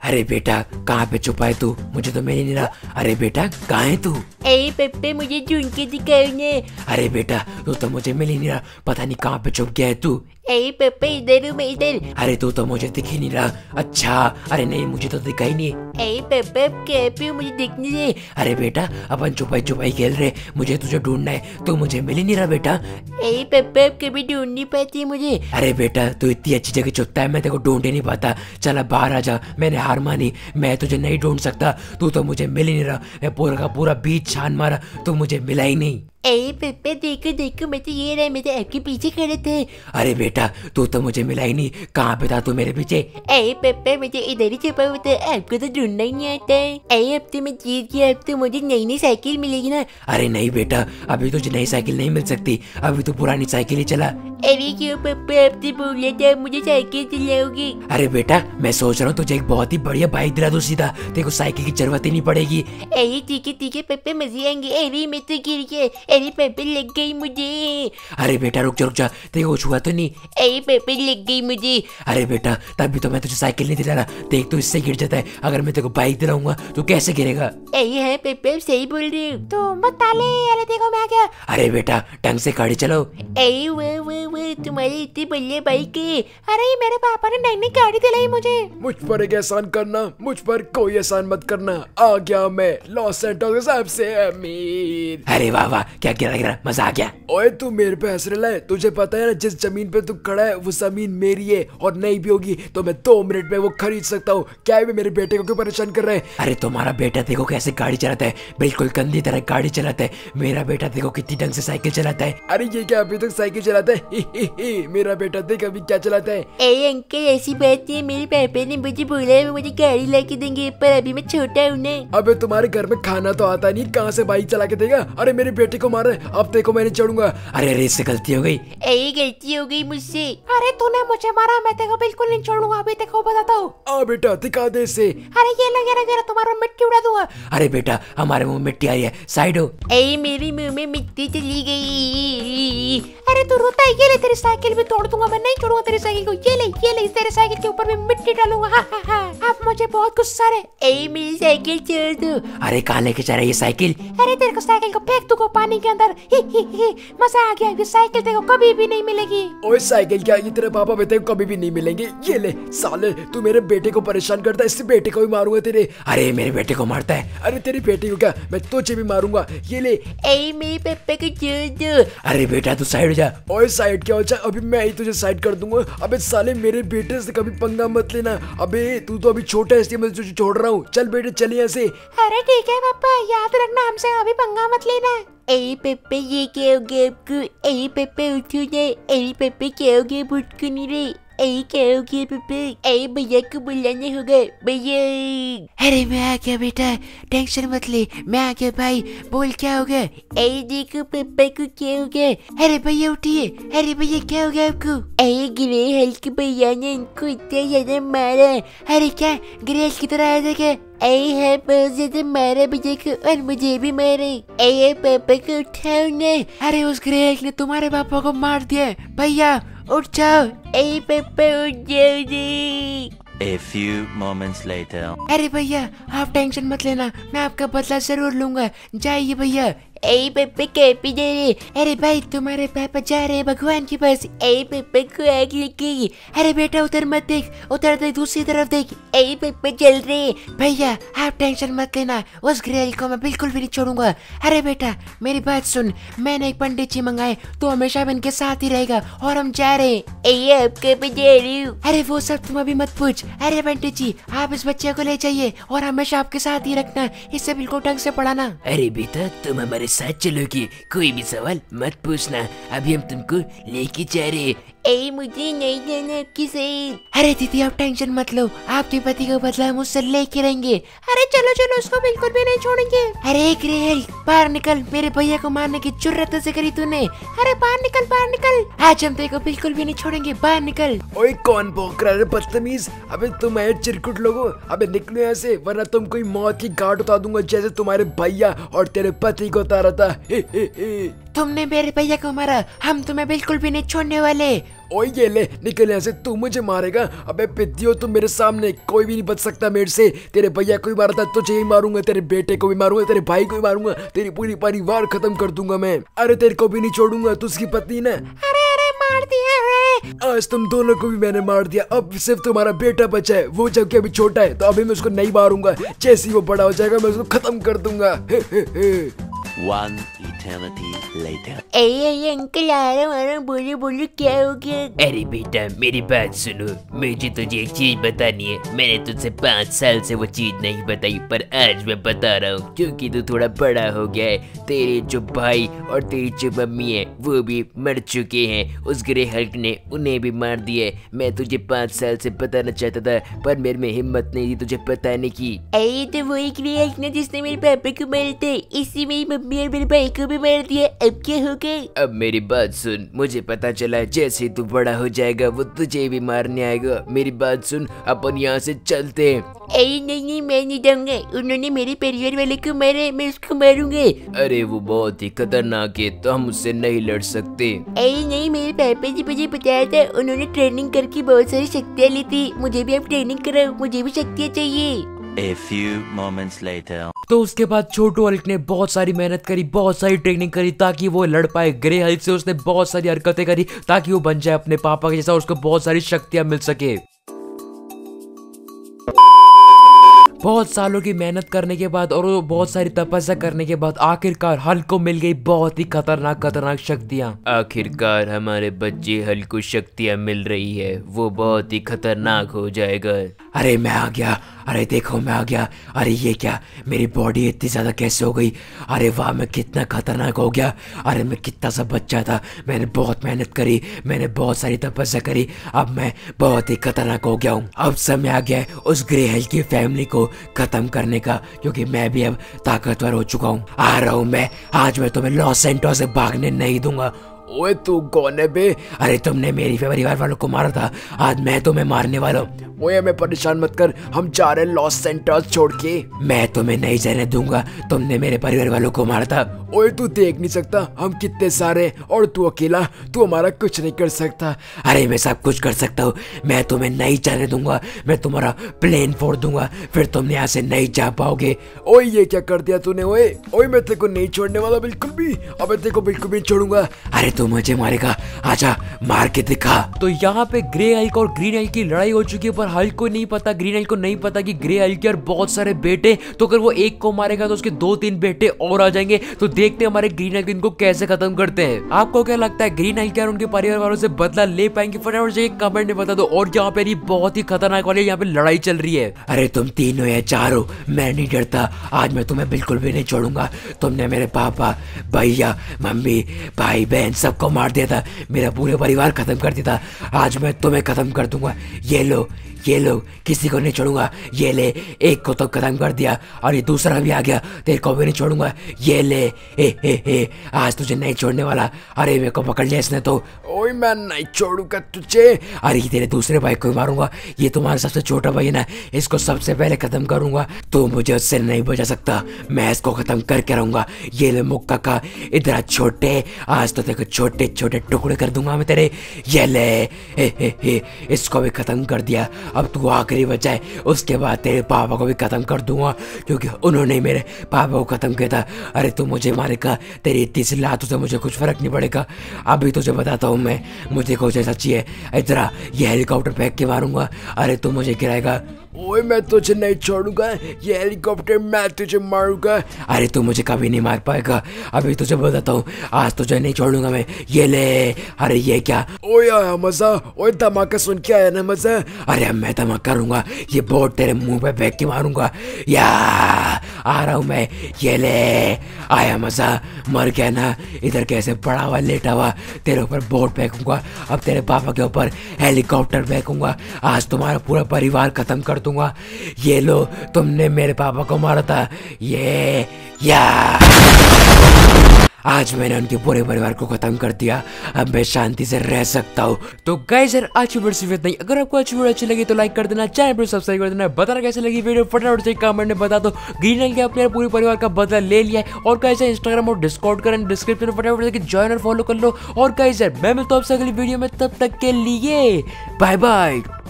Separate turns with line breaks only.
अरे बेटा कहाँ पे छुपा है तू, मुझे तो मिल ही नहीं रहा। अरे बेटा कहाँ है तू?
अरे पप्पा मुझे ढूंढ के दिखाओ ना।
अरे बेटा तू तो मुझे मिल ही नहीं रहा, पता नहीं कहाँ पे छुप गया है तू।
अरे पप्पा इधर हूँ मैं इधर।
अरे तू तो मुझे दिख ही नहीं रहा। अच्छा अरे नहीं मुझे तो दिखा ही नहीं।
अरे पप्पा क्या पे मुझे दिखने दे।
अरे बेटा अपन छुपाई छुपाई खेल रहे, मुझे तुझे ढूंढना है, तू मुझे मिल ही नहीं रहा बेटा।
अरे पप्पा कभी ढूंढ नहीं पाती मुझे।
अरे बेटा तू इतनी अच्छी जगह छुपता है, मैं तेरे को ढूंढ ही नहीं पाता। चल अब बाहर आ जा, मैंने हार मानी, मैं तुझे नहीं ढूंढ सकता। तू तो मुझे मिल ही नहीं रहा, मैं पूरा का पूरा बीच छान मारा, तू मुझे मिला ही नहीं।
अरे पप्पा देखो देखो मैं तो ये रहा, मैं तो आपके पीछे खड़े थे।
अरे बेटा तू तो मुझे मिला ही नहीं, कहाँ पे था तू मेरे पीछे?
अरे पप्पा मुझे इधर ही छुपा हुआ था, आपको तो ढूंढना ही नहीं आता है। अरे अब तो मैं जीत गया, अब तो मुझे नई नई साइकिल मिलेगी ना।
अरे नहीं बेटा अभी तुझे नई साइकिल नहीं मिल सकती, अभी तो पुरानी साइकिल ही चला।
अरे क्यों पप्पा, अब तो बोला था मुझे साइकिल चलाओगी।
अरे बेटा मैं सोच रहा हूँ तुझे एक बहुत ही बढ़िया बाइक दिला दूँ सीधा, तेरे को साइकिल की जरूरत ही नहीं पड़ेगी।
अरे ठीक है पप्पा मजे आएंगे। अरे मैं तो गिर गया, अरे पप्पा लग गई मुझे।
अरे बेटा रुक जा, तेरे को छुआ तो नहीं?
अरे पप्पा लग गई मुझे।
अरे बेटा तभी तो मैं तुझे साइकिल नहीं दिला रहा, देख तो इससे गिर जाता है, अगर मैं तेरे को बाइक दिलाऊंगा तो कैसे गिरेगा?
अरे हाँ पप्पा सही बोल रही हूँ। तो मत डाले, अरे देखो मैं आ गया।
अरे बेटा ढंग से गाड़ी चलाओ।
अरे वो तुम्हारी इतनी बढ़िया बाइक है। अरे मेरे पापा ने नई नई गाड़ी दिलाई मुझे।
मुझ पर एक एहसान करना, मुझ पर कोई एहसान मत करना। आ गया मैं लॉस सैंटोस के सबसे अमीर।
अरे वाह वाह क्या गिरा मजा आ गया।
ओए तू मेरे पे हंस रहा है, तुझे पता है ना जिस जमीन पे तू खड़ा है वो जमीन मेरी है, और नहीं भी होगी तो मैं 2 मिनट में वो खरीद सकता हूँ। क्या है मेरे बेटे को क्यों परेशान कर रहा है?
अरे तुम्हारा बेटा देखो कैसे गाड़ी चलाता है, बिल्कुल गंदी तरह गाड़ी चलाता है। मेरा बेटा देखो कितनी ढंग से साइकिल चलाता है।
अरे ये क्या अभी तक साइकिल चलाता है? मेरा बेटा देख अभी क्या चलाता है।
अरे अंकल ऐसी बात नहीं है, मेरे पापा ने मुझे बोला है वो मुझे गाड़ी ला के देंगे, पर अभी मैं छोटा हूँ ना।
अबे तुम्हारे घर में खाना तो आता नहीं, कहाँ से बाइक चला के देगा? अरे मेरे बेटे को मारा है, अब देखो मैंने चढ़ूंगा।
अरे अरे इससे गलती हो गई।
अरे गलती हो गई मुझसे।
अरे तूने मुझे मारा, मैं तेरे को बिल्कुल नहीं छोड़ूंगा, अभी तेरे को बताता हूँ।
आ बेटा दिखा दे इसे।
अरे ये लगे तुम्हारा मिट्टी उड़ा दूंगा।
अरे बेटा हमारे मुंह में मिट्टी आ रही है, साइड हो।
अरे मेरे मुंह में मिट्टी चली गई।
अरे तू रोता है, ये ले तेरी साइकिल भी तोड़ दूंगा, मैं नहीं छोड़ूंगा तेरी साइकिल को। ये ले तेरी साइकिल के ऊपर भी मिट्टी डालूंगा। अब मुझे बहुत गुस्सा है।
अरे मेरी साइकिल छोड़ दो।
अरे कहाँ लेके जा रहा है ये साइकिल?
अरे तेरे को साइकिल को फेंक दूंगा पानी के अंदर। मजा आ गया, ये साइकिल तेरे को कभी भी नहीं मिलेगी।
ओए साइकिल क्या, ये तेरे पापा बेटे को कभी भी नहीं मिलेंगे। ये ले साले, तू मेरे बेटे को परेशान करता है, इससे बेटे को भी मारूंगा तेरे।
अरे मेरे बेटे को मारता है?
अरे तेरे बेटे को क्या, मैं तुझे भी मारूंगा। ये ले।
अरे मेरे पापा को छोड़ दो।
अरे बेटा तू साइड हो जा।
ओए साइड क्या हो जाए, अभी मैं ही तुझे साइड कर दूंगा। अबे साले मेरे बेटे से कभी पंगा मत लेना। अबे तू तो अभी छोटा है इसलिए मैं तुझे छोड़ रहा हूँ। चल बेटे चल यहाँ से।
अरे ठीक है पापा, याद रखना हमसे अभी पंगा मत लेना।
अरे पापा ये क्या हो गया आपको? अरे पापा उठो ना। अरे पापा क्या हो गया, बुट क्यों नहीं रहे? अरे क्या हो गया पापा? अरे भैया को बुलाना होगा भैया।
अरे मैं आ गया बेटा, टेंशन मत ले, मैं आ गया भाई, बोल क्या हो गया?
अरे देखो पापा को क्या हो गया।
अरे भैया उठिए, अरे भैया क्या हो गया आपको?
अरे ग्रे हल्क भैया ने इनको इतना ज्यादा मारा।
अरे क्या ग्रेल की तरह आया था क्या?
अरे है बहुत ज्यादा मारा भैया को, और मुझे भी मारे। अरे पापा को उठाओ ना।
अरे उस ग्रेल ने तुम्हारे पापा को मार दिया, भैया उठ जाओ।
अरे पापा उठ जाओ रे।
A few moments later.
अरे भैया आप टेंशन मत लेना, मैं आपका बदला जरूर लूंगा, जाइए भैया।
अरे पापा कैपी दे रहे।
अरे भाई तुम्हारे पापा जा रहे हैं भगवान के पास।
अरे पापा को आग लग गई।
अरे बेटा उधर मत देख, उधर देख, दूसरी तरफ देख।
अरे पापा चल रहे।
भैया आप टेंशन मत लेना, उस ग्रेल को मैं बिल्कुल भी नहीं छोड़ूंगा। अरे बेटा मेरी बात सुन, मैंने एक पंडित जी मंगाए, तो हमेशा इनके साथ ही रहेगा, और हम जा रहे हैं।
अरे आप कहाँ पे जा रही हो?
अरे वो सब तुम अभी मत पूछ। अरे पंडित जी आप इस बच्चे को ले जाइए और हमेशा आपके साथ ही रखना, इससे बिल्कुल ढंग से पढ़ाना।
अरे बेटा तुम हमारे साथ चलोगे, कोई भी सवाल मत पूछना, अभी हम तुमको लेके जा रहे हैं।
अरे मुझे नहीं जाना आपके साथ।
अरे दीदी आप टेंशन मत लो, आपके पति का बदला हम उससे लेके रहेंगे।
अरे चलो चलो, उसको बिल्कुल भी नहीं छोड़ेंगे।
अरे ग्रेल बाहर निकल, मेरे भैया को मारने की जुर्रत से करी तूने।
अरे बाहर निकल बाहर निकल,
आज हम तेरे को बिल्कुल भी नहीं छोड़ेंगे, बाहर निकल।
ओए कौन भौंक रहा है बदतमीज? अबे तुम है चिरकुट लोगो, अबे निकलो यहाँ से, वरना तुमको ही मौत की घाट उतार दूंगा, जैसे तुम्हारे भैया और तेरे पति को उतारा था।
तुमने मेरे भैया को मारा, हम तुम्हें बिल्कुल भी नहीं छोड़ने वाले।
ओए ये ले, निकल यहाँ से, तू मुझे मारेगा? अबे पिद्दियो, तुम मेरे सामने, कोई भी नहीं बच सकता मेरे से। तेरे भैया को भी मारा था, तुझे ही मारूंगा, तेरे बेटे को भी मारूंगा, तेरे भाई को भी मारूंगा, तेरी पूरी परिवार खत्म कर दूंगा मैं। अरे तेरे को भी नहीं छोड़ूंगा, तू उसकी पत्नी ना।
अरे मार दिया रे।
आज तुम दोनों को भी मैंने मार दिया, अब सिर्फ तुम्हारा बेटा बचा है, वो जबकि अभी छोटा है, तो अभी मैं उसको नहीं मारूंगा। जैसे ही वो बड़ा हो जाएगा मैं उसको खत्म कर दूंगा।
One eternity later.
ए अंकल आ रहा, बोलो बोलो क्या हो गया?
अरे बेटा मेरी बात सुनो, मुझे तुझे एक चीज बतानी है। मैंने तुझसे 5 साल से वो चीज नहीं बताई, पर आज मैं बता रहा हूँ क्योंकि तू थोड़ा बड़ा हो गया है। तेरे जो भाई और तेरी जो मम्मी है वो भी मर चुके हैं, उस ग्रे हल्क ने उन्हें भी मार दिया है। मैं तुझे 5 साल से बताना चाहता था, पर मेरे में हिम्मत नहीं थी तुझे बताने की।
अरे तो वो एक ग्रे हल्क ना जिसने मेरे पापा को मारा था, इसी मेरी मम्मी और मेरे भाई को भी मार दिया। अब क्या हो गया?
अब मेरी बात सुन, मुझे पता चला जैसे तू बड़ा हो जाएगा वो तुझे भी मारने आएगा। मेरी बात सुन, अपन यहाँ से चलते हैं।
अरे नहीं, मैं नहीं जाऊंगा, उन्होंने मेरे परिवार वाले को मारा, मैं उसको मारूंगा।
अरे वो बहुत ही खतरनाक है, तो हम उससे नहीं लड़ सकते।
अरे नहीं, मेरे पापा जी मुझे बताया था, उन्होंने ट्रेनिंग करके बहुत सारी शक्तियाँ ली थी। मुझे भी अब ट्रेनिंग कराओ, मुझे भी शक्तियाँ चाहिए।
A few moments later.
तो उसके बाद छोटू हल्क ने बहुत सारी मेहनत करी, बहुत सारी ट्रेनिंग करी ताकि वो लड़ पाए ग्रे हल्क से। उसने बहुत सारी हरकतें करी ताकि वो बन जाए अपने पापा के जैसा, उसको बहुत सारी शक्तियां मिल सके। बहुत सालों की मेहनत करने के बाद और बहुत सारी तपस्या करने के बाद आखिरकार हल्क को मिल गई बहुत ही खतरनाक शक्तियां।
आखिरकार हमारे बच्चे हल्क को शक्तियां मिल रही है, वो बहुत ही खतरनाक हो जाएगा।
अरे मैं आ गया, अरे देखो मैं आ गया। अरे ये क्या, मेरी बॉडी इतनी ज्यादा कैसे हो गई? अरे वाह, मैं कितना खतरनाक हो गया। अरे मैं कितना सा बच्चा था, मैंने बहुत मेहनत करी, मैंने बहुत सारी तपस्या करी, अब मैं बहुत ही खतरनाक हो गया हूँ। अब समय आ गया है उस ग्रे हल्क की फैमिली को खत्म करने का, क्योंकि मैं भी अब ताकतवर हो चुका हूँ। आ रहा हूँ मैं, आज मैं तुम्हें लॉस सैंटोस से भागने नहीं दूंगा।
ओए तू कौन है बे?
अरे तुमने मेरी परिवार वालों को मारा था, आज मैं तुम्हें मारने वाला हूँ।
ओए हमें परेशान मत कर, हम जा रहे हैं लॉस सेंटर्स छोड़ के।
मैं तुम्हें नहीं जाने दूंगा, तुमने मेरे परिवार वालों को मारा था।
ओए तू देख नहीं सकता हम कितने सारे, और तू अकेला, तू हमारा कुछ नहीं कर सकता।
अरे मैं सब कुछ कर सकता हूँ, मैं तुम्हें नहीं जाने दूंगा, मैं तुम्हारा प्लेन फोड़ दूंगा, फिर तुम यहाँ से नहीं जा पाओगे।
ओए ये क्या कर दिया तूने? ओए ओए मैं तेरे को नहीं छोड़ने वाला बिल्कुल भी, अब तेरे को बिल्कुल भी छोड़ूंगा।
अरे तू मुझे मारेगा, आजा मार के दिखा। तो यहाँ पे ग्रे हल्क और ग्रीन हल्क की लड़ाई हो चुकी है, पर हल्क को नहीं पता, ग्रीन हल्क को नहीं पता कि ग्रे हल्क के और बहुत सारे बेटे, तो अगर वो एक को मारेगा तो उसके 2-3 बेटे और आ जाएंगे। तो देखते हैं हमारे ग्रीन हल्क इनको कैसे खत्म करते हैं। आपको क्या लगता है, ग्रीन हल्क और उनके परिवार वालों से बदला ले पाएंगे? फटाफट से कमेंट में बता दो। और यहाँ पे नहीं बहुत ही खतरनाक वाली यहाँ पे लड़ाई चल रही है। अरे तुम 3 हो या 4 हो, मैं नहीं डरता, आज मैं तुम्हें बिल्कुल भी नहीं छोड़ूंगा। तुमने मेरे पापा, भैया, मम्मी, भाई बहन सबको मार दिया था, मेरा पूरे परिवार खत्म कर दिया था, आज मैं तुम्हें खत्म कर दूंगा। ये लो किसी को नहीं छोड़ूंगा। ये ले, एक को तो खत्म कर दिया और ये दूसरा भी आ गया, तेरे को भी नहीं छोड़ूंगा। ये ले, हे आज तुझे नहीं छोड़ने वाला। अरे मेरे को पकड़ लिया इसने तो।
ओए मैं नहीं छोड़ूंगा तुझे।
अरे तेरे दूसरे भाई को मारूंगा, ये तुम्हारा सबसे छोटा भाई है ना, इसको सबसे पहले खत्म करूंगा। तू मुझे उससे नहीं बचा सकता, मैं इसको खत्म करके रहूंगा। ये ले मुक्का का, इधर छोटे, आज तो तेरे को छोटे छोटे टुकड़े कर दूंगा मैं तेरे। ये ले, हे इसको भी खत्म कर दिया। अब तू आखिरी बचा है, उसके बाद तेरे पापा को भी खत्म कर दूंगा, क्योंकि उन्होंने मेरे पापा को खत्म किया था। अरे तू मुझे मारेगा, तेरी इतनी सी लातों से मुझे कुछ फर्क नहीं पड़ेगा। अभी तुझे बताता हूँ मैं, मुझे कुछ ऐसा चाहिए। इधर ये हेलीकॉप्टर फेंक के मारूंगा, अरे तू मुझे गिराएगा।
ओए मैं तुझे नहीं छोड़ूंगा, ये हेलीकॉप्टर मैं तुझे मारूंगा।
अरे तू मुझे कभी नहीं मार पाएगा, अभी तुझे बताता हूँ, आज तुझे नहीं छोड़ूंगा मैं। ये ले, अरे ये क्या?
ओए आया मजा, ओए धमाका सुन के आया ना मजा।
अरे अब मैं धमाका करूंगा, ये बोर्ड तेरे मुंह पे फेंक के मारूंगा। या आ रहा हूँ मैं, ये ले, आया मजा। मर गया ना, इधर कैसे पड़ा हुआ लेटा हुआ, तेरे ऊपर बोर्ड फेंकूंगा, अब तेरे पापा के ऊपर हेलीकॉप्टर फेंकूंगा, आज तुम्हारा पूरा परिवार खत्म कर दूंगा। ये लो, तुमने मेरे पापा को मारा था, ये या आज मैंने उनके पूरे परिवार को खत्म कर दिया, अब मैं शांति से रह सकता हूँ। तो गाइस यार आज की वीडियो सिर्फ इतना ही। अगर आपको अच्छी वीडियो अच्छी लगी तो लाइक कर देना, चैनल पर सब्सक्राइब कर देना, बताना कैसे लगी वीडियो फटाफट से कमेंट में बता दो। ग्रीन आइल के अपने पूरे परिवार का बदला ले लिया है। और गाइस इंस्टाग्राम और डिस्कॉर्ड करें डिस्क्रिप्शन में फटाफट से ज्वाइन और फॉलो कर लो। और गाइस यार मैं मिलता हूं आपसे अगली वीडियो में, तब तक के लिए बाय बाय।